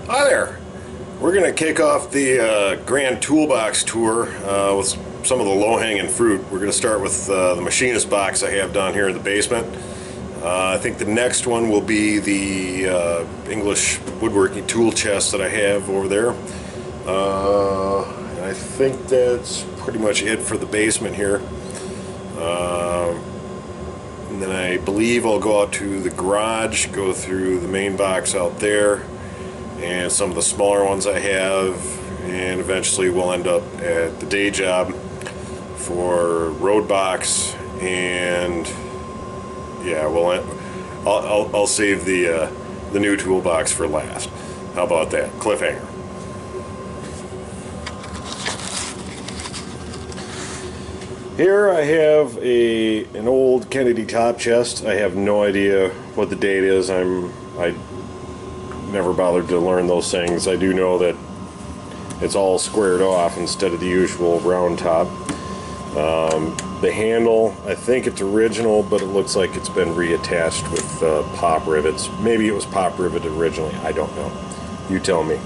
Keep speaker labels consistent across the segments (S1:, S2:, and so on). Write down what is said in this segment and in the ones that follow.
S1: Hi there. We're going to kick off the Grand Toolbox tour with some of the low-hanging fruit. We're going to start with the Machinist box I have down here in the basement. I think the next one will be the English woodworking tool chest that I have over there. And I think that's pretty much it for the basement here. And then I believe I'll go out to the garage, go through the main box out there, and some of the smaller ones I have, and eventually we'll end up at the day job for road box. And yeah, I'll save the new toolbox for last. How about that? Cliffhanger. Here I have an old Kennedy top chest. I have no idea what the date is. I never bothered to learn those things. I do know that it's all squared off instead of the usual round top. The handle, I think it's original, but it looks like it's been reattached with pop rivets. Maybe it was pop riveted originally. I don't know. You tell me.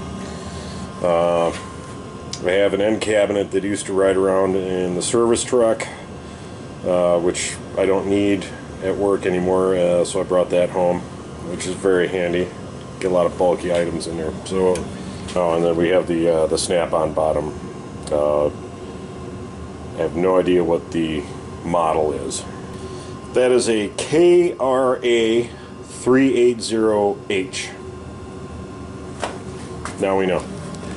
S1: I have an end cabinet that used to ride around in the service truck, which I don't need at work anymore, so I brought that home, which is very handy. Get a lot of bulky items in there. So, and then we have the snap-on bottom. I have no idea what the model is. That is a KRA 380H. Now we know.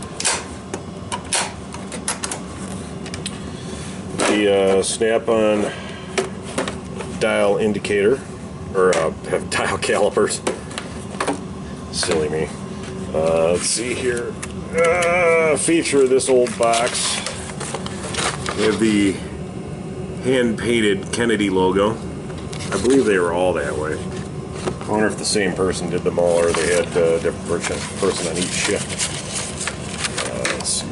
S1: The snap-on dial indicator, or dial calipers. Silly me. Let's see here. Feature of this old box. We have the hand-painted Kennedy logo. I believe they were all that way. I wonder if the same person did them all, or they had a different person on each shift. Let's see.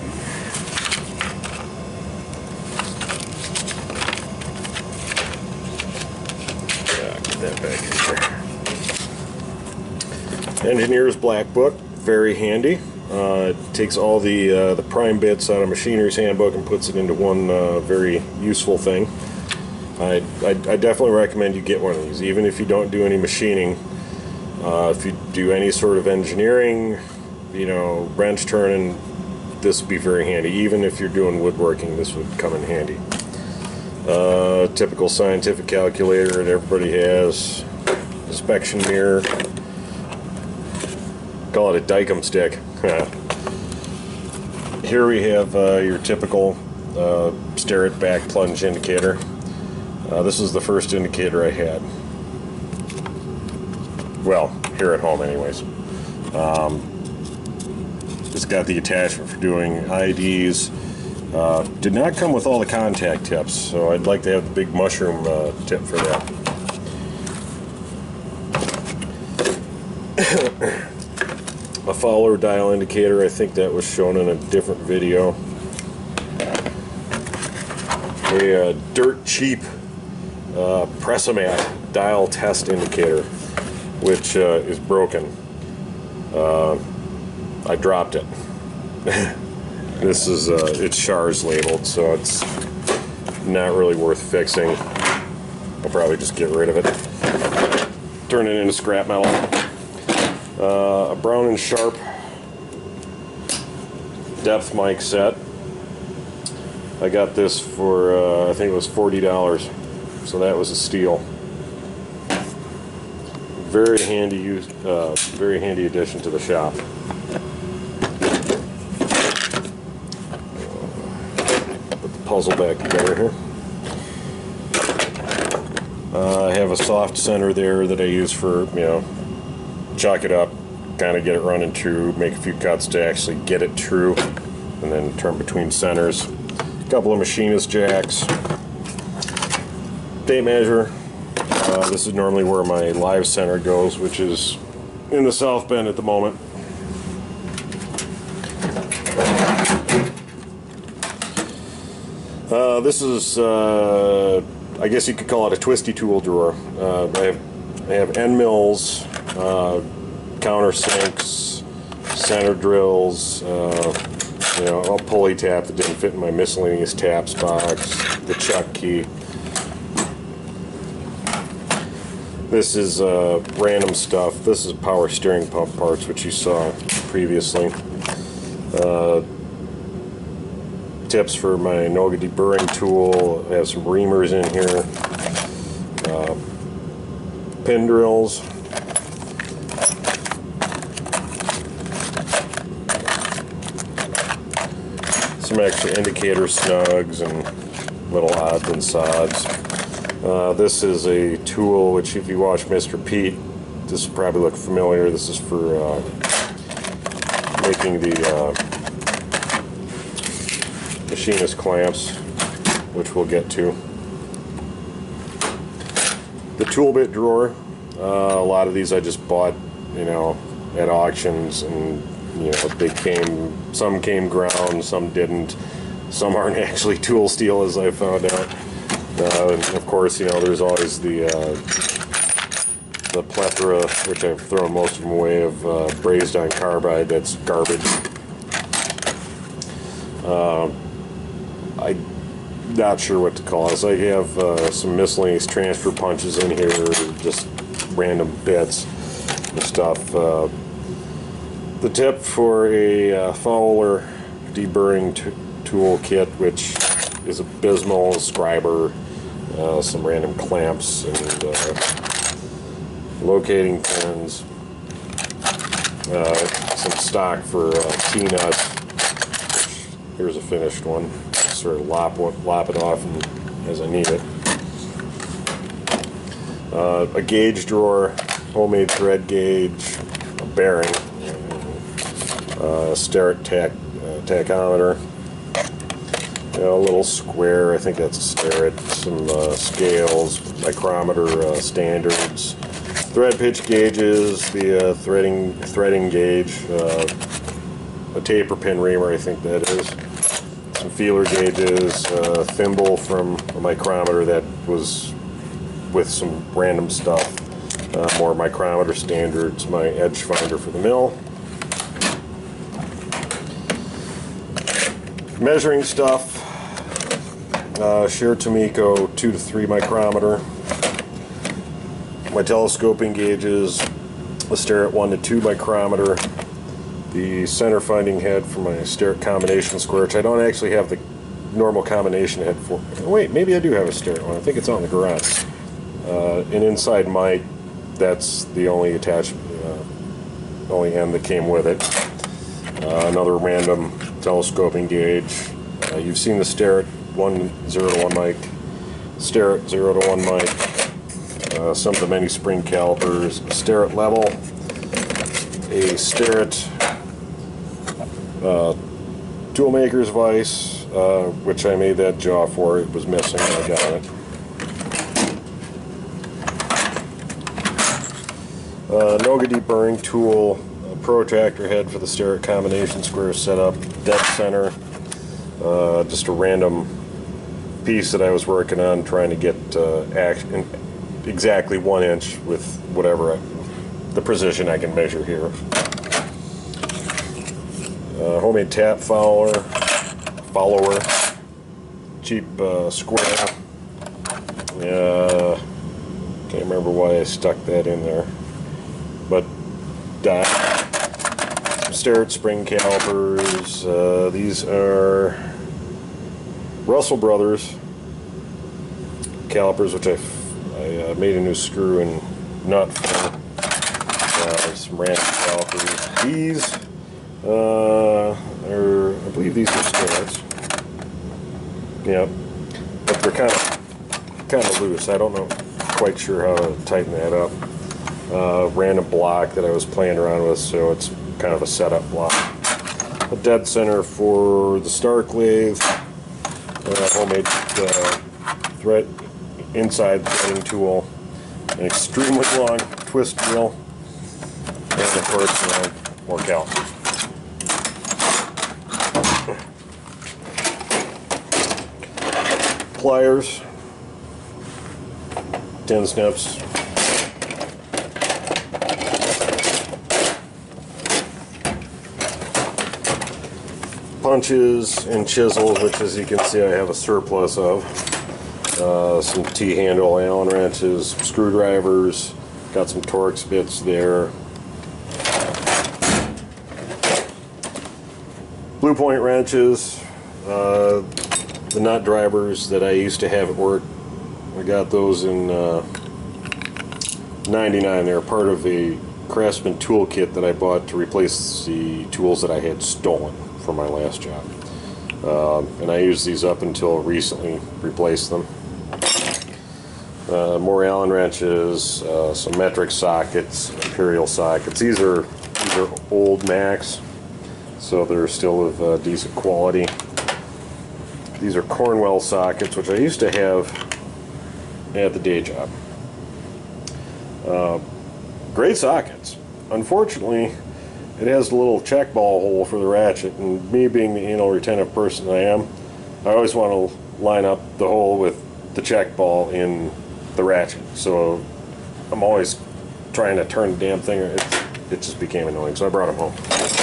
S1: Get that back in here. Engineer's Black Book, very handy. It takes all the prime bits out of Machinery's Handbook and puts it into one very useful thing. I definitely recommend you get one of these, even if you don't do any machining. If you do any sort of engineering, you know, wrench turning, this would be very handy. Even if you're doing woodworking, this would come in handy. Typical scientific calculator that everybody has. Inspection mirror. Call it a Dykem stick. Here we have your typical stare it back plunge indicator. This is the first indicator I had. Well, here at home anyways. It's got the attachment for doing IDs. Did not come with all the contact tips, so I'd like to have the big mushroom tip for that. A Fowler dial indicator, I think that was shown in a different video. A dirt cheap Pressamat dial test indicator, which is broken. I dropped it. This is it's Shars labeled, so it's not really worth fixing. I'll probably just get rid of it, turn it into scrap metal. A Brown & Sharp depth mic set. I got this for I think it was $40, so that was a steal. Very handy very handy addition to the shop. Put the puzzle back together here. I have a soft center there that I use for, you know, chalk it up, kind of get it running true, make a few cuts to actually get it true, and then turn between centers. A couple of Machinist jacks. Tape measure. This is normally where my live center goes, which is in the south bend at the moment. This is, I guess you could call it a twisty tool drawer. I have end mills, countersinks, center drills, you know, a pulley tap that didn't fit in my miscellaneous taps box, the chuck key. This is random stuff. This is power steering pump parts, which you saw previously. Tips for my Noga deburring tool. I have some reamers in here. Pin drills. Some extra indicator snugs and little odds and sods. This is a tool which, if you watch Mr. Pete, this will probably look familiar. This is for making the Machinist clamps, which we'll get to. The tool bit drawer. A lot of these I just bought, you know, at auctions, and you know, they came. Some came ground, some didn't. Some aren't actually tool steel, as I found out. And of course, you know, there's always the plethora, which I've thrown most of them away, of brazed on carbide. That's garbage. I'm not sure what to call this. I have some miscellaneous transfer punches in here, just random bits and stuff. The tip for a Fowler deburring tool kit, which is abysmal, scriber, some random clamps and locating pins, some stock for T-nuts. Here's a finished one. Sort of lop it off as I need it. A gauge drawer, homemade thread gauge, a bearing, a Starrett tachometer, a little square, I think that's a Starrett, some scales, micrometer standards, thread pitch gauges, the threading gauge, a taper pin reamer, I think that is, some feeler gauges, a thimble from a micrometer that was with some random stuff, more micrometer standards, my edge finder for the mill, measuring stuff, Shear Tomiko 2 to 3 micrometer, my telescoping gauges, a Starrett 1 to 2 micrometer, the center finding head for my Starrett combination square, which I don't actually have the normal combination head for. Wait, maybe I do have a Starrett one. I think it's on the garage. An inside mic, that's the only attached, only end that came with it. Another random telescoping gauge. You've seen the Starrett 0 to 1 mic, Starrett 0 to 1 mic, some of the many spring calipers, a Starrett level, a Starrett toolmaker's vise, which I made that jaw for. It was missing, I got it. Noga deburring tool, a protractor head for the Starrett combination square setup, dead center, just a random piece that I was working on, trying to get exactly 1 inch with whatever the precision I can measure here. Homemade tap follower, cheap square. Can't remember why I stuck that in there, but some Starrett spring calipers. These are Russell Brothers calipers, which I made a new screw and nut for. Some random calipers. These I believe these are Starretts. Yeah, but they're kind of loose. I don't know, quite sure how to tighten that up. Random block that I was playing around with, so it's kind of a setup block. A dead center for the Stark lathe. Homemade thread inside threading tool. An extremely long twist drill, and of course, more calipers. Pliers, tin snips, punches and chisels, which as you can see I have a surplus of. Some T-handle Allen wrenches, screwdrivers, got some Torx bits there. Blue point wrenches, the nut drivers that I used to have at work. I got those in 99. They're part of a Craftsman toolkit that I bought to replace the tools that I had stolen from my last job. And I used these up until recently, replaced them. More Allen wrenches, some metric sockets, imperial sockets. These are old Macs, so they're still of decent quality. These are Cornwell sockets, which I used to have at the day job. Great sockets. Unfortunately, it has a little check ball hole for the ratchet, and me being the anal retentive person I am, I always want to line up the hole with the check ball in the ratchet. So I'm always trying to turn the damn thing. It just became annoying, so I brought them home.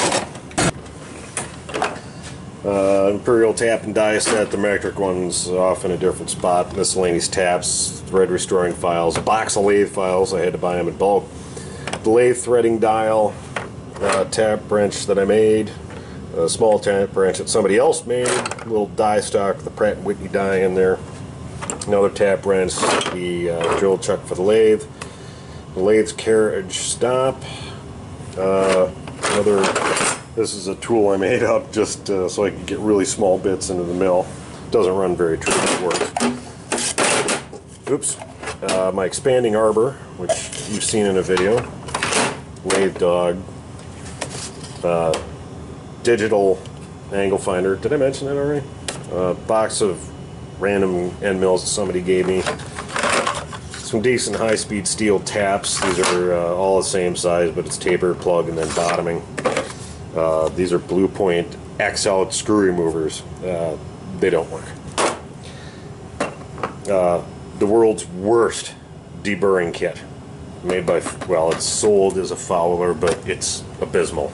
S1: Imperial tap and die set. The metric one's off in a different spot. Miscellaneous taps, thread restoring files, a box of lathe files. I had to buy them in bulk. The lathe threading dial, tap wrench that I made, a small tap wrench that somebody else made, a little die stock with the Pratt & Whitney die in there. Another tap wrench, the drill chuck for the lathe lathe's carriage stop. This is a tool I made up just so I could get really small bits into the mill. Doesn't run very true, it works. Oops. My expanding arbor, which you've seen in a video. Lathe dog. Digital angle finder. Did I mention that already? Box of random end mills that somebody gave me. Some decent high-speed steel taps. These are all the same size, but it's taper, plug, and then bottoming. These are Blue Point X-out screw removers. They don't work. The world's worst deburring kit. Made by, well, it's sold as a Fowler, but it's abysmal.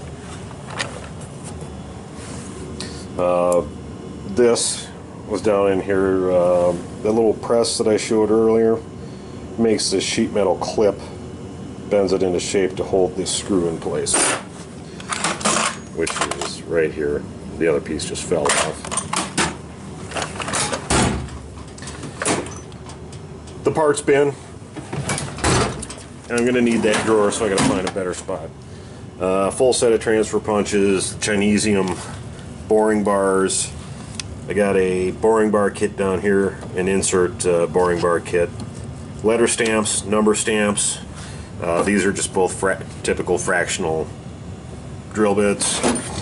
S1: This was down in here. The little press that I showed earlier makes this sheet metal clip, bends it into shape to hold this screw in place, which is right here. The other piece just fell off. The parts bin. I'm going to need that drawer, so I got to find a better spot. Full set of transfer punches, Chinesium boring bars. I got a boring bar kit down here, an insert boring bar kit. Letter stamps, number stamps. These are just both typical fractional drill bits.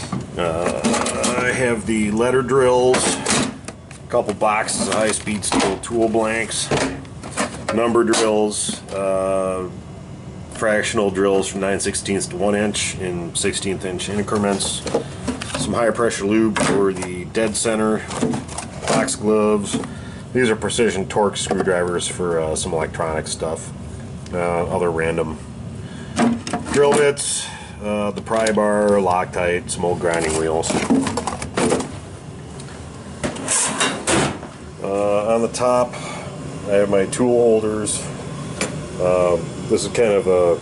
S1: I have the letter drills, a couple boxes of high-speed steel tool blanks, number drills, fractional drills from 9/16 to 1 inch in 1/16 inch increments, some high pressure lube for the dead center, box gloves. These are precision Torx screwdrivers for some electronic stuff, other random drill bits, the pry bar, Loctite, some old grinding wheels. On the top I have my tool holders. This is kind of a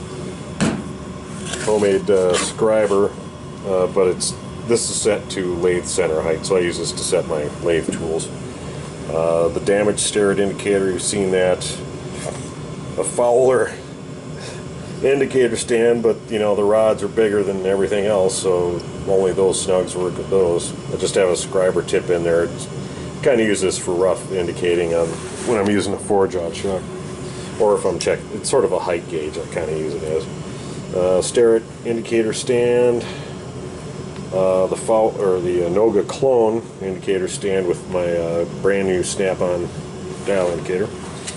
S1: homemade scriber, but this is set to lathe center height, so I use this to set my lathe tools. The damage sterret indicator, you've seen that. A Fowler indicator stand, but you know the rods are bigger than everything else, so only those snugs work with those. I just have a scriber tip in there. Kind of use this for rough indicating on when I'm using a forge out chuck, or if I'm checking. It's sort of a height gauge. I kind of use it as. Sterret indicator stand. The Noga clone indicator stand with my brand new snap-on dial indicator.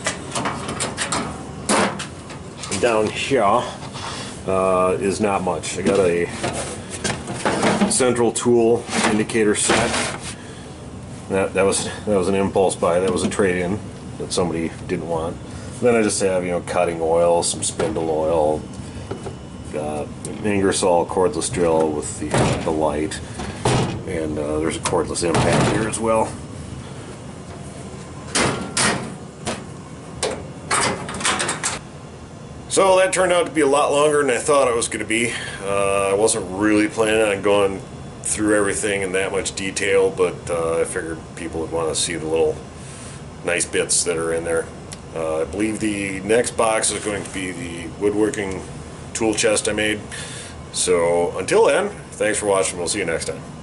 S1: And down here is not much. I got a central tool indicator set. That was an impulse buy. That was a trade-in that somebody didn't want. And then I just have, you know, cutting oil, some spindle oil, Ingersoll cordless drill with the light, And there's a cordless impact here as well. So that turned out to be a lot longer than I thought it was going to be. I wasn't really planning on going through everything in that much detail, but I figured people would want to see the little nice bits that are in there. I believe the next box is going to be the woodworking tool chest I made. So until then, thanks for watching. We'll see you next time.